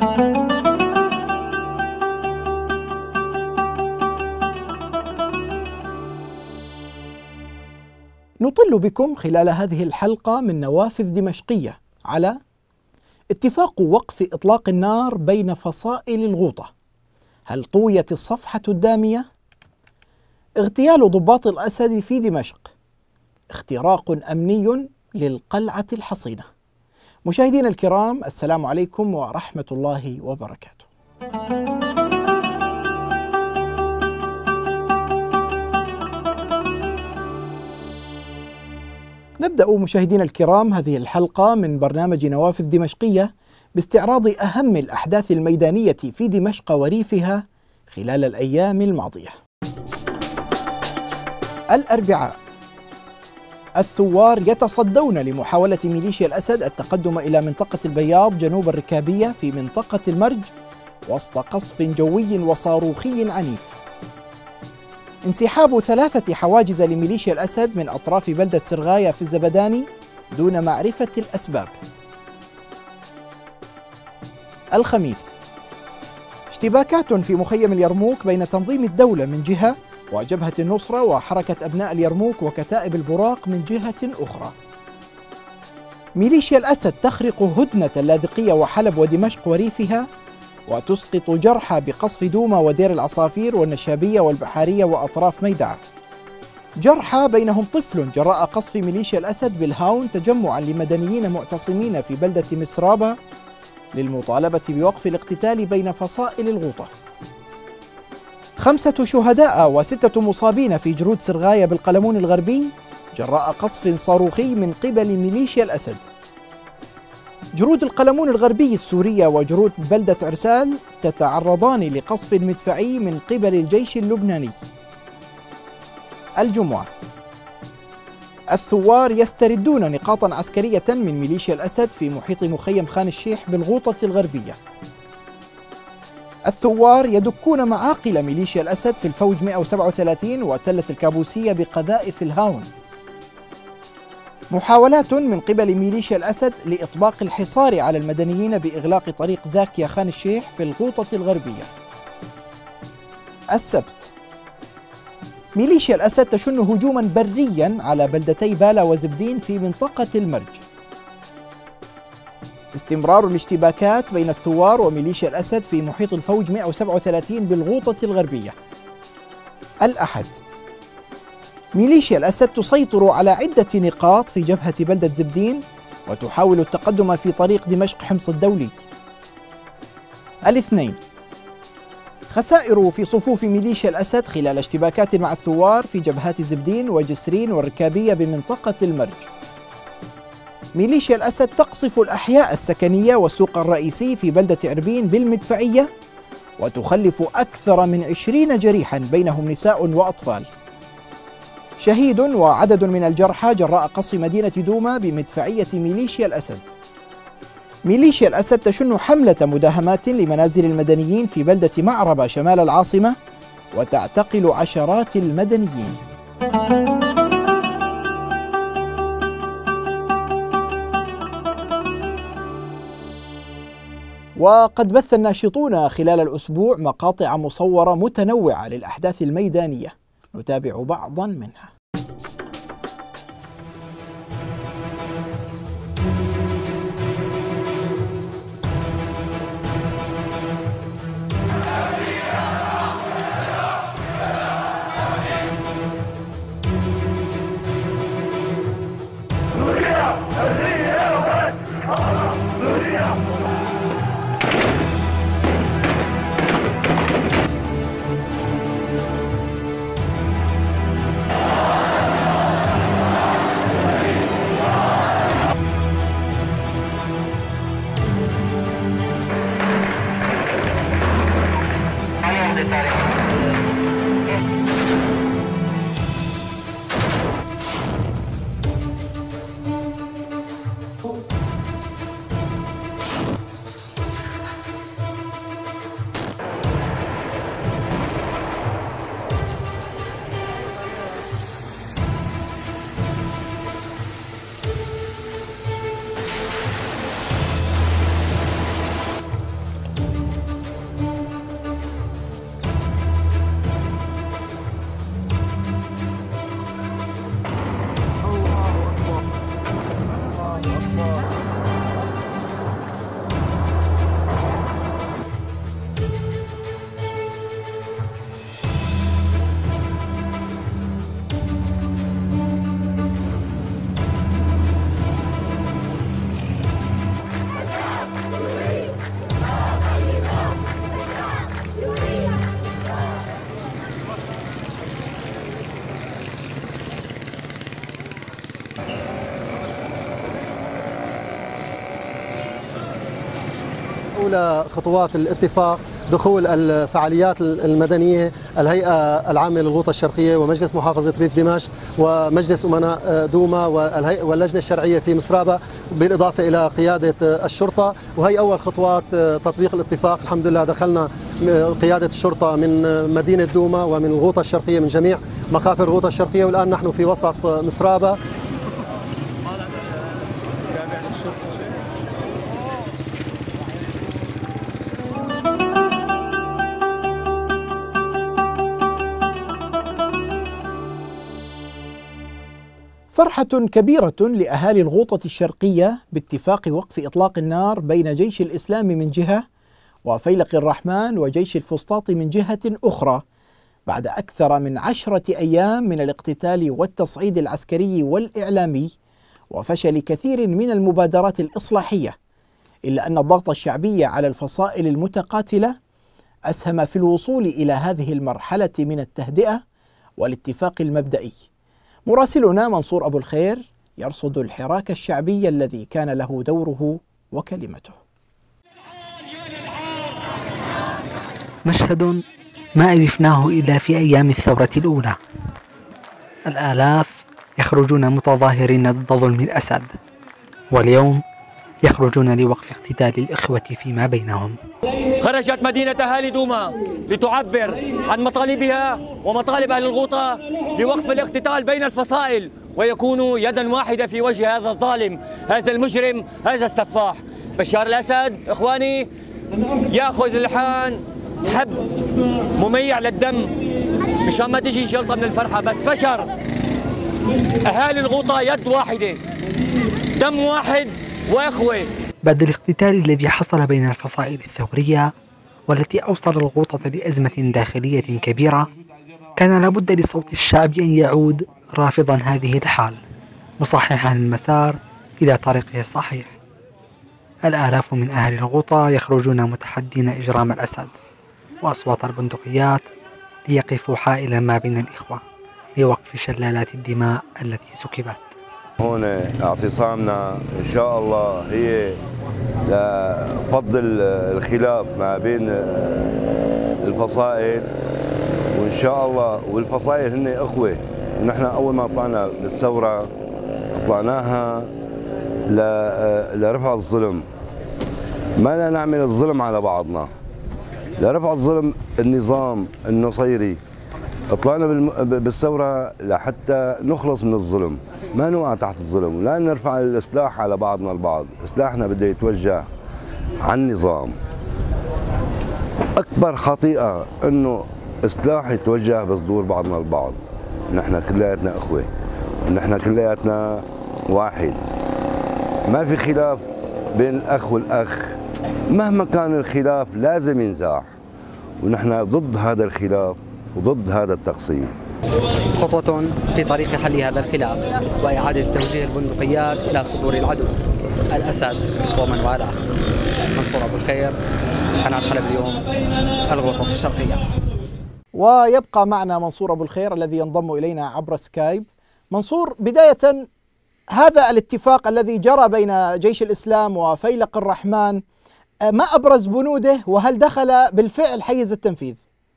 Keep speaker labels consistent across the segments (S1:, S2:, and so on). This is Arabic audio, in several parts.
S1: نطل بكم خلال هذه الحلقة من نوافذ دمشقية على اتفاق وقف إطلاق النار بين فصائل الغوطة. هل طويت الصفحة الدامية؟ اغتيال ضباط الأسد في دمشق. اختراق أمني للقلعة الحصينة. مشاهدينا الكرام، السلام عليكم ورحمة الله وبركاته. نبدأ مشاهدينا الكرام هذه الحلقة من برنامج نوافذ دمشقية باستعراض أهم الأحداث الميدانية في دمشق وريفها خلال الأيام الماضية. الأربعاء، الثوار يتصدون لمحاولة ميليشيا الأسد التقدم إلى منطقة البياض جنوب الركابية في منطقة المرج وسط قصف جوي وصاروخي عنيف. انسحاب 3 حواجز لميليشيا الأسد من أطراف بلدة سرغاية في الزبداني دون معرفة الأسباب. الخميس، اشتباكات في مخيم اليرموك بين تنظيم الدولة من جهة وجبهة النصرة وحركة أبناء اليرموك وكتائب البراق من جهة أخرى. ميليشيا الأسد تخرق هدنة اللاذقية وحلب ودمشق وريفها وتسقط جرحى بقصف دوما ودير العصافير والنشابية والبحارية وأطراف ميدعة. جرحى بينهم طفل جراء قصف ميليشيا الأسد بالهاون تجمعا لمدنيين معتصمين في بلدة مسرابة للمطالبة بوقف الاقتتال بين فصائل الغوطة. 5 شهداء و6 مصابين في جرود سرغاية بالقلمون الغربي جراء قصف صاروخي من قبل ميليشيا الأسد. جرود القلمون الغربي السورية وجرود بلدة عرسال تتعرضان لقصف مدفعي من قبل الجيش اللبناني. الجمعة، الثوار يستردون نقاطا عسكرية من ميليشيا الأسد في محيط مخيم خان الشيح بالغوطة الغربية. الثوار يدكون معاقل ميليشيا الأسد في الفوج 137 وتلة الكابوسية بقذائف الهاون. محاولات من قبل ميليشيا الأسد لإطباق الحصار على المدنيين بإغلاق طريق زاكيا خان الشيح في الغوطة الغربية. السبت، ميليشيا الأسد تشن هجوما بريا على بلدتي بالا وزبدين في منطقة المرج. استمرار الاشتباكات بين الثوار وميليشيا الأسد في محيط الفوج 137 بالغوطة الغربية. الأحد، ميليشيا الأسد تسيطر على عدة نقاط في جبهة بلدة زبدين وتحاول التقدم في طريق دمشق حمص الدولي. الاثنين، خسائر في صفوف ميليشيا الأسد خلال اشتباكات مع الثوار في جبهات زبدين وجسرين والركابية بمنطقة المرج. ميليشيا الأسد تقصف الأحياء السكنية والسوق الرئيسي في بلدة عربين بالمدفعية وتخلف أكثر من 20 جريحا بينهم نساء وأطفال. شهيد وعدد من الجرحى جراء قصف مدينة دوما بمدفعية ميليشيا الأسد. ميليشيا الأسد تشن حملة مداهمات لمنازل المدنيين في بلدة معربة شمال العاصمة وتعتقل عشرات المدنيين. وقد بث الناشطون خلال الأسبوع مقاطع مصورة متنوعة للأحداث الميدانية، نتابع بعضا منها.
S2: أولى خطوات الاتفاق دخول الفعاليات المدنية الهيئة العامة للغوطة الشرقية ومجلس محافظة ريف دمشق ومجلس أمناء دوما واللجنة الشرعية في مصرابة، بالإضافة إلى قيادة الشرطة. وهي أول خطوات تطبيق الاتفاق. الحمد لله دخلنا قيادة الشرطة من مدينة دوما ومن الغوطة الشرقية، من جميع مخافر الغوطة الشرقية، والآن نحن في وسط مصرابة.
S1: فرحة كبيرة لأهالي الغوطة الشرقية باتفاق وقف إطلاق النار بين جيش الإسلام من جهة وفيلق الرحمن وجيش الفسطاط من جهة أخرى، بعد أكثر من 10 أيام من الاقتتال والتصعيد العسكري والإعلامي وفشل كثير من المبادرات الإصلاحية، إلا أن الضغط الشعبي على الفصائل المتقاتلة أسهم في الوصول إلى هذه المرحلة من التهدئة والاتفاق المبدئي. مراسلنا منصور أبو الخير يرصد الحراك الشعبي الذي كان له دوره وكلمته.
S3: مشهد ما ألفناه إلا في أيام الثورة الأولى. الآلاف يخرجون متظاهرين ضد ظلم الأسد، واليوم يخرجون لوقف اقتتال الإخوة فيما بينهم.
S4: خرجت مدينة أهالي دوما لتعبر عن مطالبها ومطالب أهل الغوطة لوقف الاقتتال بين الفصائل ويكونوا يدا واحدة في وجه هذا الظالم، هذا المجرم، هذا السفاح. بشار الأسد إخواني يأخذ الحان حب مميع للدم مشان ما تجي جلطة من الفرحة، بس فشر أهالي الغوطة يد واحدة، دم واحد وإخوة.
S3: بعد الاقتتال الذي حصل بين الفصائل الثورية والتي أوصل الغوطة لأزمة داخلية كبيرة، كان لابد لصوت الشعب أن يعود رافضا هذه الحال، مصححا المسار إلى طريقه الصحيح. الآلاف من أهل الغوطة يخرجون متحدين إجرام الأسد وأصوات البندقيات ليقفوا حائلا ما بين الإخوة لوقف شلالات الدماء التي سكبت.
S5: هون اعتصامنا إن شاء الله هي لفض الخلاف ما بين الفصائل، وإن شاء الله والفصائل هن إخوة. ونحن أول ما طلعنا بالثورة طلعناها لرفع الظلم، ما لا نعمل الظلم على بعضنا، لرفع الظلم النظام النصيري. طلعنا بالثورة لحتى نخلص من الظلم، ما نوقع تحت الظلم، ولا نرفع السلاح على بعضنا البعض. سلاحنا بده يتوجه على النظام. أكبر خطيئة إنه سلاح يتوجه بصدور بعضنا البعض. نحن كلياتنا إخوة، نحن كلياتنا واحد، ما في خلاف بين الأخ والأخ. مهما كان الخلاف لازم ينزاح، ونحن ضد هذا الخلاف وضد هذا التقسيم.
S6: خطوة في طريق حل هذا الخلاف وإعادة توجيه البندقيات إلى صدور العدو الأسد ومن والاه. منصور أبو الخير، قناة حلب اليوم، الغوطة الشرقية.
S1: ويبقى معنا منصور أبو الخير الذي ينضم إلينا عبر سكايب. منصور، بداية هذا الاتفاق الذي جرى بين جيش الإسلام وفيلق الرحمن، ما أبرز بنوده وهل دخل بالفعل حيز التنفيذ؟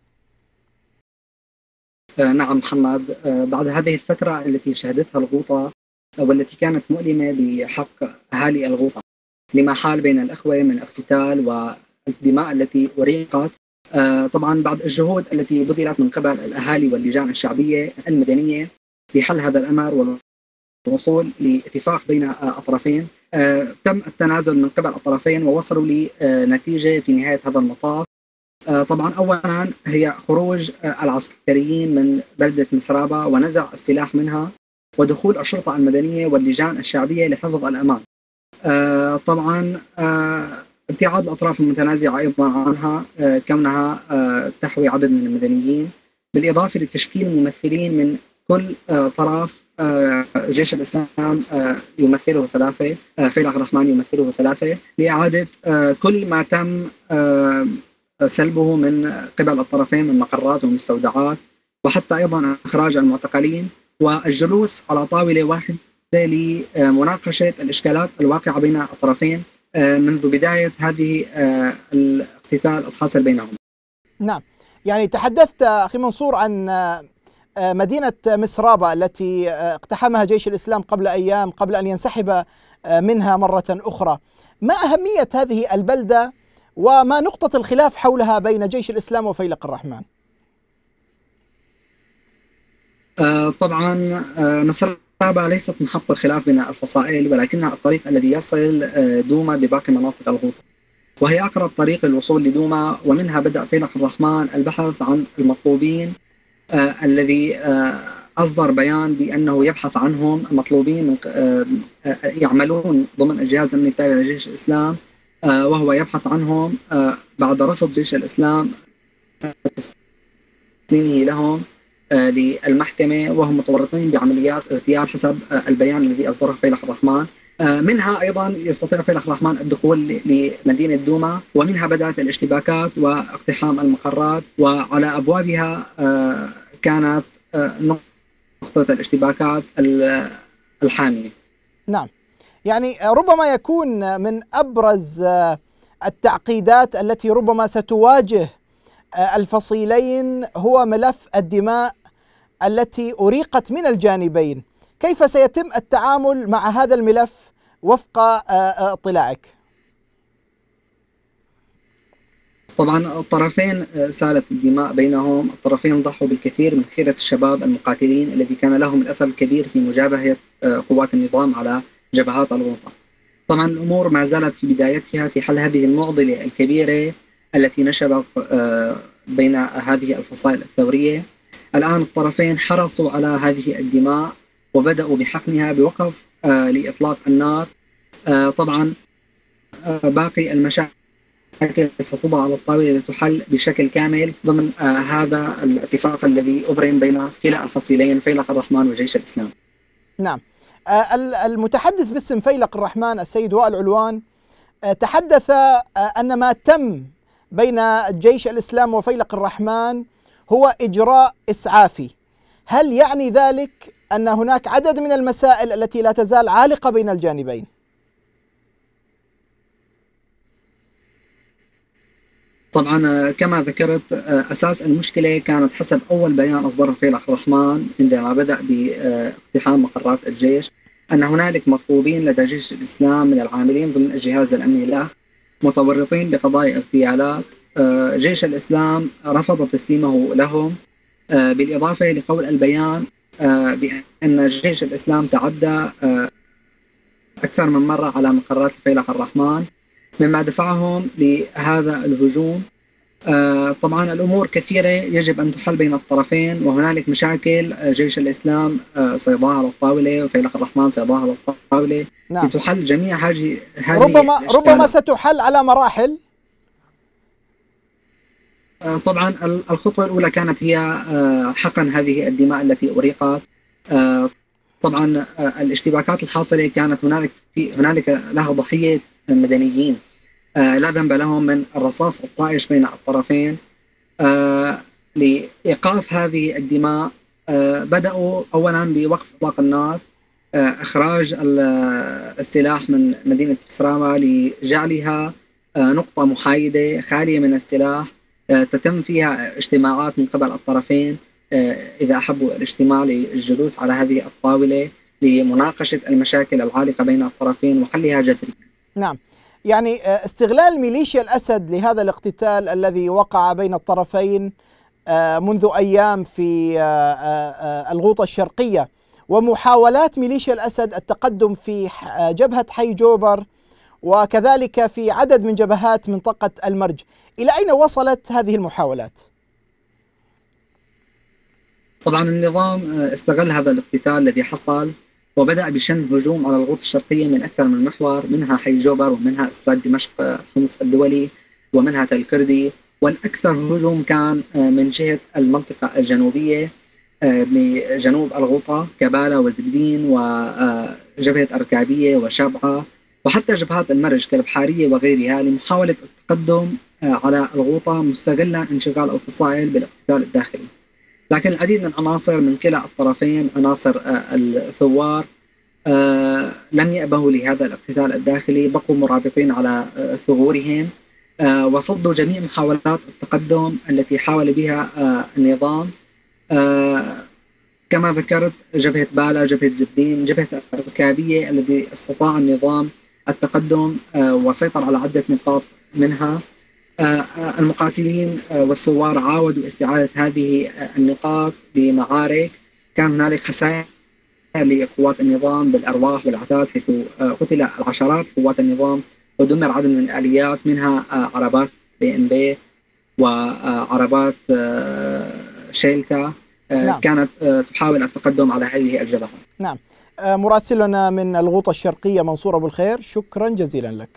S6: نعم محمد، بعد هذه الفترة التي شهدتها الغوطة والتي كانت مؤلمة بحق أهالي الغوطة لما حال بين الأخوة من اقتتال والدماء التي أريقت، طبعا بعد الجهود التي بذلت من قبل الأهالي واللجان الشعبية المدنية لحل هذا الأمر والوصول لاتفاق بين الطرفين، تم التنازل من قبل الطرفين ووصلوا لنتيجة في نهاية هذا المطاف. طبعا أولا هي خروج العسكريين من بلدة مصرابة ونزع السلاح منها ودخول الشرطة المدنية واللجان الشعبية لحفظ الأمان. طبعا ابتعاد الأطراف المتنازعة أيضا عنها كونها تحوي عدد من المدنيين، بالإضافة لتشكيل ممثلين من كل طرف. جيش الإسلام يمثله 3، فيلق الرحمن يمثله 3، لإعادة كل ما تم سلبه من قبل الطرفين من مقرات ومستودعات، وحتى أيضا إخراج المعتقلين والجلوس على طاولة واحدة لمناقشة الإشكالات الواقعة بين الطرفين منذ بداية هذه الاقتتال الحاصل بينهم.
S1: نعم، يعني تحدثت أخي منصور عن مدينة مسرابة التي اقتحمها جيش الإسلام قبل أيام قبل أن ينسحب منها مرة أخرى. ما أهمية هذه البلدة وما نقطة الخلاف حولها بين جيش الإسلام وفيلق الرحمن؟
S6: طبعا مسرابة ليست محط الخلاف بين الفصائل، ولكنها الطريق الذي يصل دوما بباقي مناطق الغوطة، وهي أقرب طريق للوصول لدوما، ومنها بدأ فيلق الرحمن البحث عن المطلوبين الذي أصدر بيان بأنه يبحث عنهم مطلوبين يعملون ضمن الجهاز الأمني التابع لجيش الإسلام، وهو يبحث عنهم بعد رفض جيش الإسلام تسليمه لهم للمحكمة، وهم متورطين بعمليات اغتيال حسب البيان الذي أصدره فيلق الرحمن. منها أيضا يستطيع فيلق الرحمن الدخول لمدينة دوما، ومنها بدأت الاشتباكات واقتحام المقرات، وعلى أبوابها كانت نقطة الاشتباكات الحامية.
S1: نعم، يعني ربما يكون من أبرز التعقيدات التي ربما ستواجه الفصيلين هو ملف الدماء التي أريقت من الجانبين. كيف سيتم التعامل مع هذا الملف وفق اطلاعك؟
S6: طبعا الطرفين سالت الدماء بينهم، الطرفين ضحوا بالكثير من خيرة الشباب المقاتلين الذي كان لهم الأثر الكبير في مجابهة قوات النظام على جبهات الغوطة. طبعا الأمور ما زالت في بدايتها في حل هذه المعضلة الكبيرة التي نشبت بين هذه الفصائل الثورية. الآن الطرفين حرصوا على هذه الدماء وبدأوا بحقنها بوقف لإطلاق النار. طبعا باقي المشاكل ستوضع على الطاولة لتحل بشكل كامل ضمن هذا الاتفاق الذي أبرم بين كلا الفصيلين فيلق الرحمن وجيش الإسلام.
S1: نعم، المتحدث باسم فيلق الرحمن السيد وائل علوان تحدث أن ما تم بين جيش الإسلام وفيلق الرحمن هو إجراء إسعافي. هل يعني ذلك أن هناك عدد من المسائل التي لا تزال عالقة بين الجانبين؟
S6: طبعا كما ذكرت أساس المشكلة كانت حسب أول بيان أصدره فيلق الرحمن عندما بدأ باقتحام مقرات الجيش، أن هنالك مطلوبين لدى جيش الإسلام من العاملين ضمن الجهاز الأمني له متورطين بقضايا اغتيالات. جيش الإسلام رفض تسليمه لهم، بالإضافة لقول البيان بأن جيش الإسلام تعدى أكثر من مرة على مقرات فيلق الرحمن مما دفعهم لهذا الهجوم. طبعا الأمور كثيرة يجب أن تحل بين الطرفين، وهنالك مشاكل جيش الإسلام سيضعها على الطاولة وفيلق الرحمن سيضعها على الطاولة. نعم. لتحل جميع هذه
S1: ربما ستحل على مراحل.
S6: طبعا الخطوة الأولى كانت هي حقن هذه الدماء التي أريقت. طبعا الاشتباكات الحاصلة كانت هنالك لها ضحية مدنيين لا ذنب لهم من الرصاص الطائش بين الطرفين. لإيقاف هذه الدماء بدأوا أولا بوقف إطلاق النار، إخراج السلاح من مدينة مسرابة لجعلها نقطة محايدة خالية من السلاح تتم فيها اجتماعات من قبل الطرفين إذا أحبوا الاجتماع للجلوس على هذه الطاولة لمناقشة المشاكل العالقة بين الطرفين وحلها جذريا.
S1: نعم، يعني استغلال ميليشيا الأسد لهذا الاقتتال الذي وقع بين الطرفين منذ أيام في الغوطة الشرقية، ومحاولات ميليشيا الأسد التقدم في جبهة حي جوبر وكذلك في عدد من جبهات منطقة المرج، إلى أين وصلت هذه المحاولات؟
S6: طبعا النظام استغل هذا الاقتتال الذي حصل وبدأ بشن هجوم على الغوطة الشرقية من أكثر من محور، منها حي جوبر ومنها استراد دمشق حمص الدولي ومنها تل كردي، والأكثر هجوم كان من جهة المنطقة الجنوبية بجنوب الغوطة كبالة وزبدين وجبهة أركابية وشبعة وحتى جبهات المرج كالبحارية وغيرها لمحاولة التقدم على الغوطة مستغلا انشغال الفصائل بالاقتتال الداخلي. لكن العديد من عناصر من كلا الطرفين، عناصر الثوار لم يأبهوا لهذا الاقتتال الداخلي، بقوا مرابطين على ثغورهم وصدوا جميع محاولات التقدم التي حاول بها النظام. كما ذكرت جبهة بالا، جبهة زبدين، جبهة الركابية الذي استطاع النظام التقدم وسيطر على عدة نقاط منها. المقاتلين والثوار عاودوا استعادة هذه النقاط بمعارك. كان هنالك خسائر لقوات النظام بالأرواح والعتاد، حيث قتل العشرات قوات النظام ودمر عدد من الآليات، منها عربات BMW وعربات شيلكا
S1: نعم.
S6: كانت تحاول التقدم على هذه الجبهة.
S1: نعم. مراسلنا من الغوطة الشرقية منصور أبو الخير، شكرا جزيلا لك.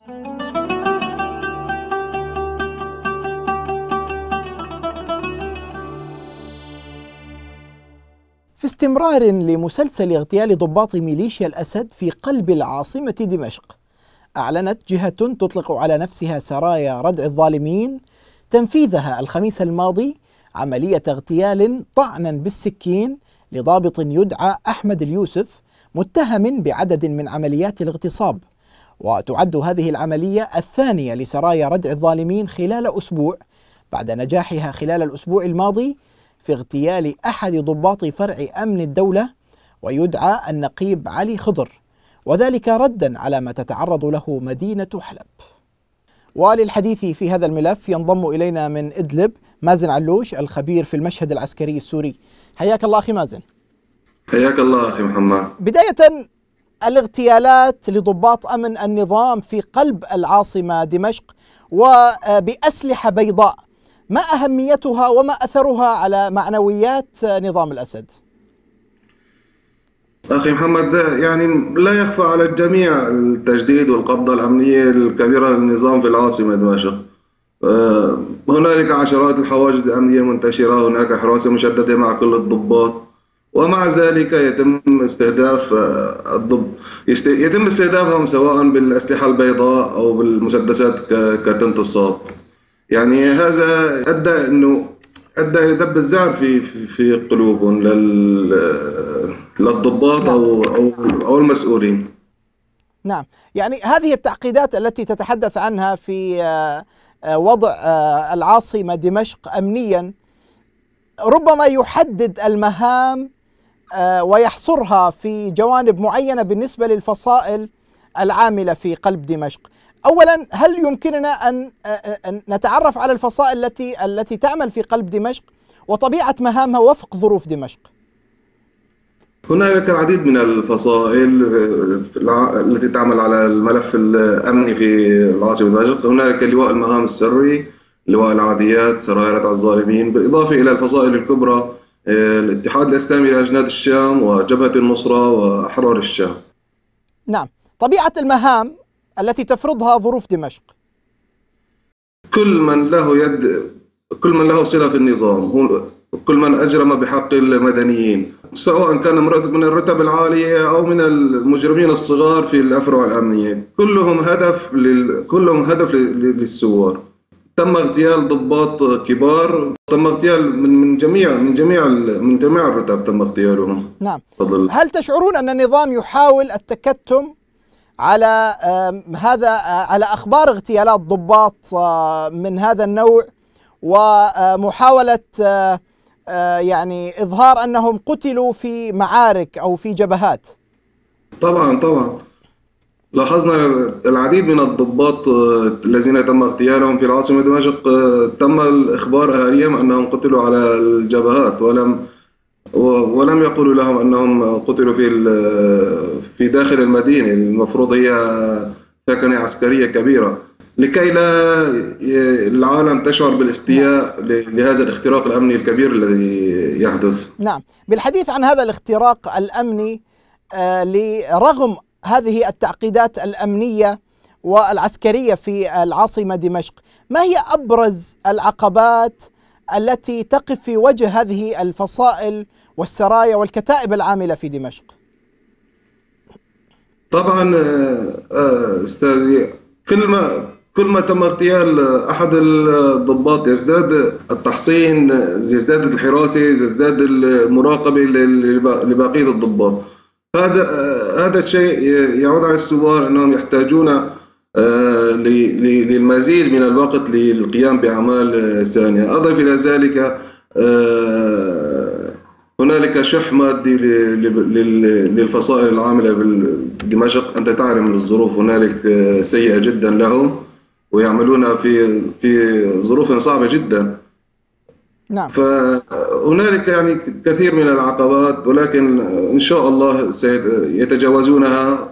S1: في استمرار لمسلسل اغتيال ضباط ميليشيا الأسد في قلب العاصمة دمشق، أعلنت جهة تطلق على نفسها سرايا ردع الظالمين تنفيذها الخميس الماضي عملية اغتيال طعنا بالسكين لضابط يدعى أحمد اليوسف، متهم بعدد من عمليات الاغتصاب. وتعد هذه العملية الثانية لسرايا ردع الظالمين خلال أسبوع، بعد نجاحها خلال الأسبوع الماضي في اغتيال أحد ضباط فرع أمن الدولة ويدعى النقيب علي خضر، وذلك ردا على ما تتعرض له مدينة حلب. وللحديث في هذا الملف ينضم إلينا من إدلب مازن علوش الخبير في المشهد العسكري السوري. حياك الله أخي مازن.
S7: حياك الله أخي محمد.
S1: بداية، الاغتيالات لضباط أمن النظام في قلب العاصمة دمشق وبأسلحة بيضاء، ما أهميتها وما أثرها على معنويات نظام الأسد؟
S7: أخي محمد، يعني لا يخفى على الجميع التجديد والقبضة الأمنية الكبيرة للنظام في العاصمة دمشق. هنالك عشرات الحواجز الأمنية منتشرة، هناك حراسة مشددة مع كل الضباط، ومع ذلك يتم استهدافهم سواء بالأسلحة البيضاء أو بالمسدسات كتنتصاب. يعني هذا أدى إلى دب الذعر في قلوبهم للضباط أو المسؤولين.
S1: نعم، يعني هذه التعقيدات التي تتحدث عنها في وضع العاصمة دمشق أمنيا ربما يحدد المهام ويحصرها في جوانب معينة بالنسبة للفصائل العاملة في قلب دمشق. أولا، هل يمكننا أن نتعرف على الفصائل التي تعمل في قلب دمشق وطبيعة مهامها وفق ظروف دمشق؟
S7: هناك العديد من الفصائل التي تعمل على الملف الأمني في العاصمة دمشق. هناك لواء المهام السري، لواء العاديات، سرايا ردع الظالمين، بالإضافة إلى الفصائل الكبرى الاتحاد الإسلامي لأجناد الشام وجبهة النصرة وأحرار الشام.
S1: نعم، طبيعة المهام التي تفرضها ظروف دمشق.
S7: كل من له صلة في النظام، كل من أجرم بحق المدنيين، سواء كان من الرتب العالية أو من المجرمين الصغار في الأفرع الأمنية، كلهم هدف للثوار. تم اغتيال ضباط كبار، تم اغتيال من جميع الرتب تم اغتيالهم.
S1: نعم. هل تشعرون أن النظام يحاول التكتم على على أخبار اغتيالات ضباط من هذا النوع ومحاولة يعني إظهار أنهم قتلوا في معارك أو في جبهات؟
S7: طبعا لاحظنا العديد من الضباط الذين تم اغتيالهم في العاصمة دمشق تم الإخبار أهاليهم أنهم قتلوا على الجبهات، ولم يقولوا لهم أنهم قتلوا في داخل المدينة. المفروض هي ثكنة عسكرية كبيرة، لكي لا العالم تشعر بالاستياء لهذا الاختراق الأمني الكبير الذي يحدث.
S1: نعم، بالحديث عن هذا الاختراق الأمني لرغم هذه التعقيدات الأمنية والعسكرية في العاصمة دمشق، ما هي أبرز العقبات التي تقف في وجه هذه الفصائل والسرايا والكتائب العاملة في دمشق؟
S7: طبعا أستاذي، كل ما تم اغتيال أحد الضباط يزداد التحصين، يزداد الحراسة، يزداد المراقبة لبقية الضباط. هذا الشيء يعود على الثوار أنهم يحتاجون للمزيد من الوقت للقيام بأعمال ثانية. أضف إلى ذلك هنالك شح مادي للفصائل العاملة بدمشق. أنت تعلم الظروف هنالك سيئة جدا لهم، ويعملون في ظروف صعبة جدا.
S1: نعم.
S7: فهنالك يعني كثير من العقبات، ولكن إن شاء الله سيتجاوزونها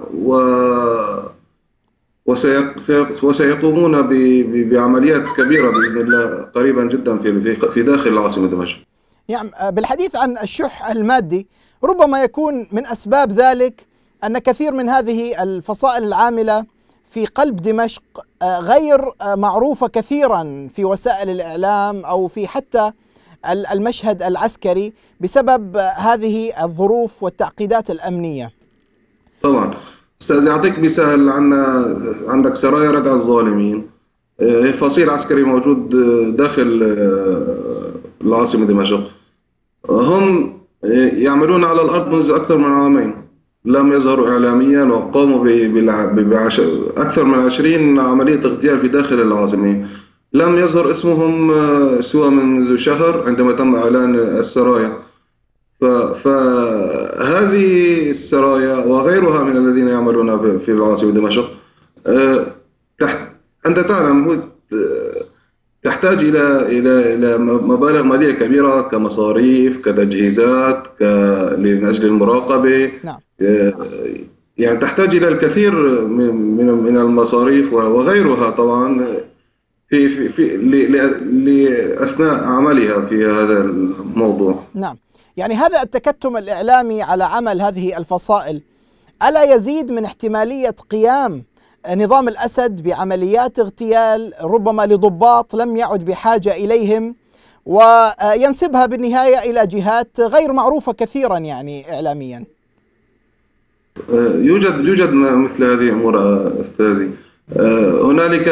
S7: وسيقومون بعمليات كبيرة بإذن الله قريبا جدا في داخل العاصمة دمشق.
S1: يعني بالحديث عن الشح المادي، ربما يكون من أسباب ذلك أن كثير من هذه الفصائل العاملة في قلب دمشق غير معروفة كثيرا في وسائل الإعلام أو في حتى المشهد العسكري بسبب هذه الظروف والتعقيدات الأمنية.
S7: طبعا أستاذ، أعطيك مثال. عندك سرايا ردع الظالمين، فصيل عسكري موجود داخل العاصمة دمشق. هم يعملون على الأرض منذ أكثر من عامين، لم يظهروا إعلاميا، وقاموا بأكثر من 20 عملية اغتيال في داخل العاصمة. لم يظهر اسمهم سوى منذ شهر عندما تم إعلان السرايا. فهذه السرايا وغيرها من الذين يعملون في العاصمة دمشق أنت تعلم تحتاج إلى مبالغ مالية كبيرة كمصاريف، كتجهيزات، من أجل المراقبة.
S1: نعم.
S7: يعني تحتاج إلى الكثير من المصاريف وغيرها طبعا لأثناء عملها في هذا الموضوع.
S1: نعم. يعني هذا التكتم الإعلامي على عمل هذه الفصائل ألا يزيد من احتمالية قيام نظام الأسد بعمليات اغتيال ربما لضباط لم يعد بحاجة إليهم، وينسبها بالنهاية إلى جهات غير معروفة كثيرا يعني إعلاميا؟
S7: يوجد مثل هذه الأمور أستاذي. هنالك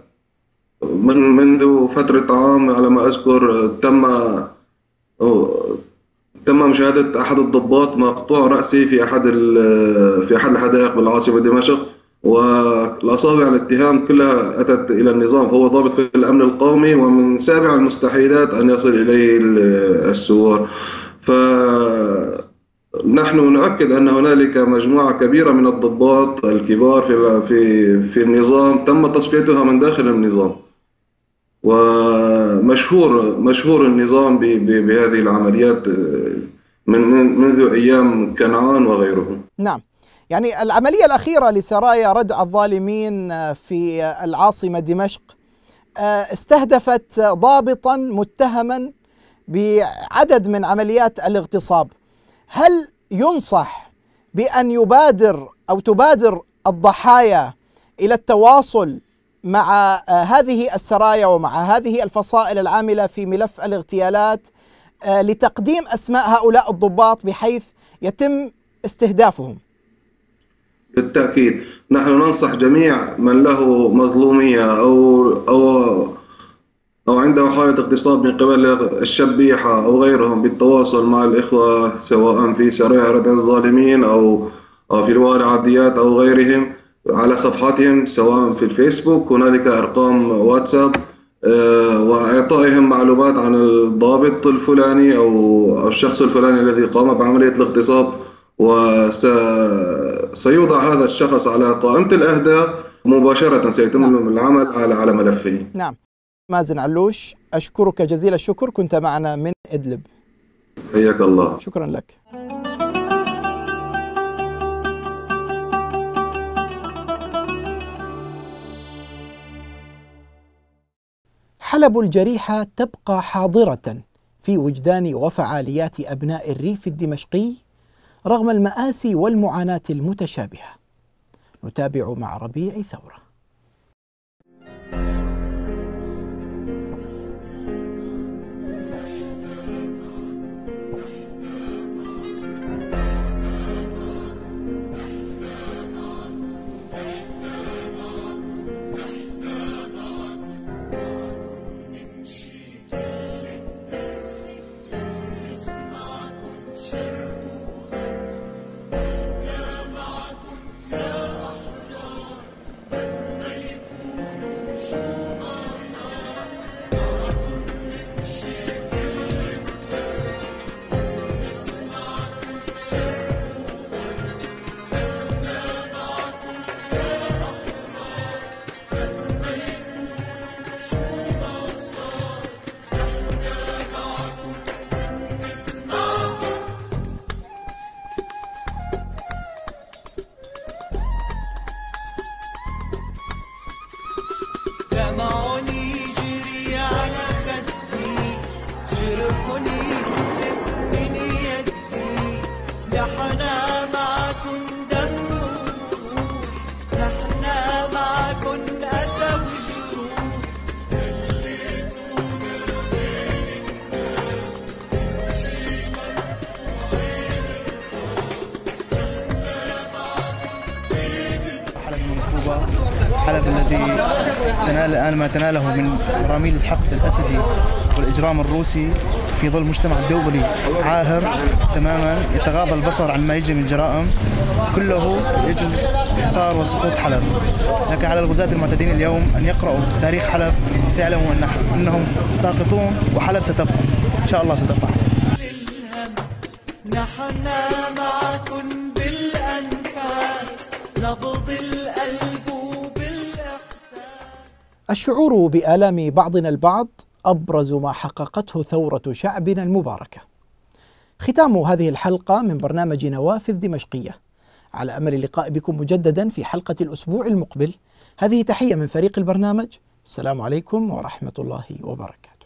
S7: منذ فترة عام على ما أذكر تم مشاهدة أحد الضباط مقطوع رأسه في أحد الحدائق بالعاصمة دمشق، والأصابع الاتهام كلها أتت إلى النظام، فهو ضابط في الأمن القومي، ومن سابع المستحيلات أن يصل إليه الثوار. فنحن نؤكد أن هنالك مجموعة كبيرة من الضباط الكبار في النظام تم تصفيتها من داخل النظام، ومشهور النظام بهذه العمليات منذ أيام كنعان وغيره.
S1: نعم. يعني العملية الأخيرة لسرايا ردع الظالمين في العاصمة دمشق استهدفت ضابطا متهما بعدد من عمليات الاغتصاب. هل ينصح بأن تبادر الضحايا إلى التواصل مع هذه السرايا ومع هذه الفصائل العاملة في ملف الاغتيالات لتقديم أسماء هؤلاء الضباط بحيث يتم استهدافهم؟
S7: بالتأكيد نحن ننصح جميع من له مظلومية أو عنده حالة اغتصاب من قبل الشبيحة أو غيرهم بالتواصل مع الإخوة، سواء في سرايا ردع الظالمين أو في الوالي عديات أو غيرهم، على صفحاتهم سواء في الفيسبوك. هنالك أرقام واتساب، وإعطائهم معلومات عن الضابط الفلاني أو الشخص الفلاني الذي قام بعملية الاغتصاب، وسيوضع هذا الشخص على قائمة الأهداف مباشرة. سيتم العمل على ملفه.
S1: نعم. مازن علوش، أشكرك جزيل الشكر، كنت معنا من إدلب.
S7: حياك الله.
S1: شكرا لك. حلب الجريحة تبقى حاضرة في وجدان وفعاليات أبناء الريف الدمشقي رغم المآسي والمعاناة المتشابهة. نتابع مع ربيع ثورة.
S8: ننال الآن ما تناله من براميل الحقد الأسدي والإجرام الروسي في ظل مجتمع دولي عاهر تماما يتغاضى البصر عن ما يجري من جرائم، كله يجب حصار وسقوط حلب. لكن على الغزاة المعتدين اليوم أن يقرأوا تاريخ حلب وسيعلموا أنهم ساقطون وحلب ستبقى إن شاء الله ستبقى.
S9: نحن معكم بالأنفاس نبض القلب وبالإحساس.
S1: الشعور بآلام بعضنا البعض أبرز ما حققته ثورة شعبنا المباركة. ختام هذه الحلقة من برنامج نوافذ دمشقية، على أمل اللقاء بكم مجددا في حلقة الأسبوع المقبل. هذه تحية من فريق البرنامج، السلام عليكم ورحمة الله وبركاته.